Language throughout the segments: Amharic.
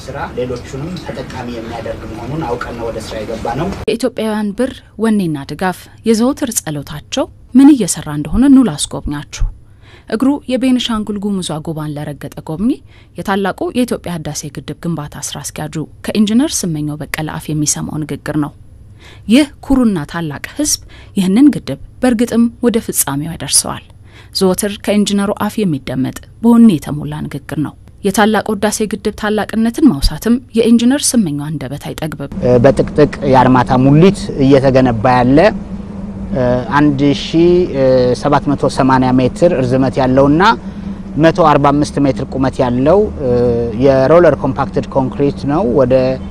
ስራ ሌሎቹንም ተጠቃሚ የሚያደርግ መሆኑን አውቀን ወደ ስራ የገባ ነው። የኢትዮጵያውያን ብር ወኔና ድጋፍ የዘውትር ጸሎታቸው ምን እየሰራ እንደሆነ ኑ ላስጎብኛችሁ። እግሩ የቤኒሻንጉል ጉሙዝ አጎባን ለረገጠ ጎብኚ የታላቁ የኢትዮጵያ ህዳሴ ግድብ ግንባታ ስራ አስኪያጁ ከኢንጂነር ስመኘው በቀለ አፍ የሚሰማው ንግግር ነው። ይህ ኩሩና ታላቅ ህዝብ ይህንን ግድብ በርግጥም ወደ ፍጻሜው ያደርሰዋል። ዘወትር ከኢንጂነሩ አፍ የሚደመጥ በወኔ የተሞላ ንግግር ነው። የታላቁ ህዳሴ ግድብ ታላቅነትን ማውሳትም የኢንጂነር ስመኘው አንደበት አይጠግብም። በጥቅጥቅ የአርማታ ሙሊት እየተገነባ ያለ 1780 ሜትር ርዝመት ያለውና 145 ሜትር ቁመት ያለው የሮለር ኮምፓክትድ ኮንክሪት ነው። ወደ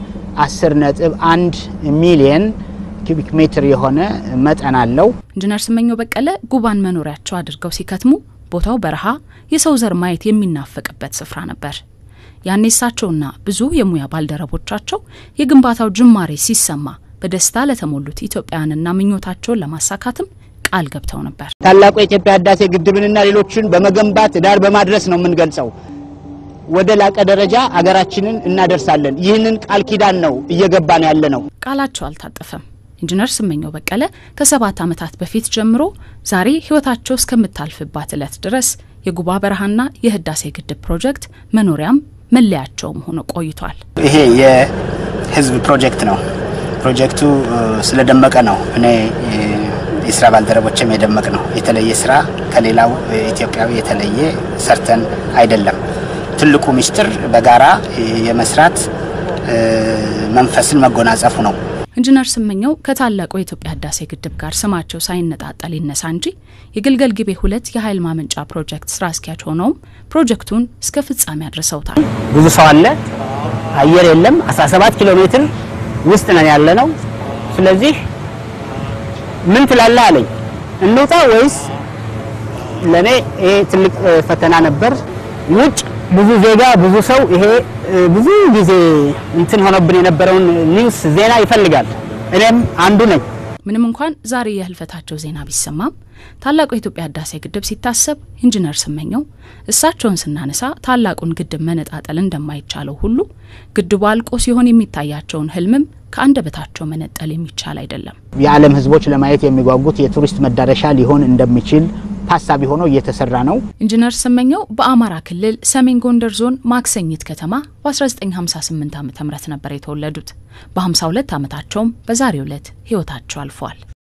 10.1 ሚሊዮን ኪዩቢክ ሜትር የሆነ መጠን አለው። ኢንጂነር ስመኘው በቀለ ጉባን መኖሪያቸው አድርገው ሲከትሙ ቦታው በረሃ የሰው ዘር ማየት የሚናፈቅበት ስፍራ ነበር። ያኔ እሳቸውና ብዙ የሙያ ባልደረቦቻቸው የግንባታው ጅማሬ ሲሰማ በደስታ ለተሞሉት ኢትዮጵያውያንና ምኞታቸውን ለማሳካትም ቃል ገብተው ነበር። ታላቁ የኢትዮጵያ ህዳሴ ግድብንና ሌሎችን በመገንባት ዳር በማድረስ ነው የምንገልጸው። ወደ ላቀ ደረጃ አገራችንን እናደርሳለን። ይህንን ቃል ኪዳን ነው እየገባን ያለ ነው። ቃላቸው አልታጠፈም። ኢንጂነር ስመኘው በቀለ ከ7 ዓመታት በፊት ጀምሮ ዛሬ ህይወታቸው እስከምታልፍባት ዕለት ድረስ የጉባ በረሃና የህዳሴ ግድብ ፕሮጀክት መኖሪያም መለያቸውም ሆኖ ቆይቷል። ይሄ የህዝብ ፕሮጀክት ነው። ፕሮጀክቱ ስለደመቀ ነው እኔ የስራ ባልደረቦችም የደመቅ ነው። የተለየ ስራ ከሌላው ኢትዮጵያዊ የተለየ ሰርተን አይደለም። ትልቁ ሚስጥር በጋራ የመስራት መንፈስን መጎናጸፉ ነው። ኢንጂነር ስመኘው ከታላቁ የኢትዮጵያ ህዳሴ ግድብ ጋር ስማቸው ሳይነጣጣል ይነሳ እንጂ የግልገል ግቤ 2 የኃይል ማመንጫ ፕሮጀክት ስራ አስኪያጅ ሆነው ፕሮጀክቱን እስከ ፍጻሜ አድርሰውታል። ብዙ ሰው አለ፣ አየር የለም። 17 ኪሎ ሜትር ውስጥ ነን ያለነው። ስለዚህ ምን ትላለህ አለኝ። እንውጣ ወይስ? ለኔ ይሄ ትልቅ ፈተና ነበር። ውጭ ብዙ ዜጋ ብዙ ሰው ይሄ ብዙ ጊዜ እንትን ሆነብን የነበረውን ኒውስ ዜና ይፈልጋል። እኔም አንዱ ነኝ። ምንም እንኳን ዛሬ የህልፈታቸው ዜና ቢሰማም ታላቁ የኢትዮጵያ ህዳሴ ግድብ ሲታሰብ ኢንጂነር ስመኘው እሳቸውን ስናነሳ ታላቁን ግድብ መነጣጠል እንደማይቻለው ሁሉ ግድቡ አልቆ ሲሆን የሚታያቸውን ህልምም ከአንደበታቸው መነጠል የሚቻል አይደለም። የዓለም ህዝቦች ለማየት የሚጓጉት የቱሪስት መዳረሻ ሊሆን እንደሚችል ሐሳብ ሆኖ እየተሰራ ነው። ኢንጂነር ስመኘው በአማራ ክልል ሰሜን ጎንደር ዞን ማክሰኝት ከተማ በ1958 ዓ.ም ነበር የተወለዱት። በ52 ዓመታቸውም በዛሬው ዕለት ህይወታቸው አልፏል።